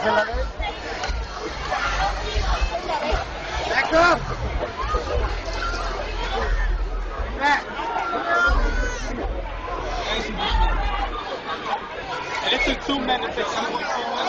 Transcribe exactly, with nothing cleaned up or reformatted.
Back up. Back. It took two men to fix something.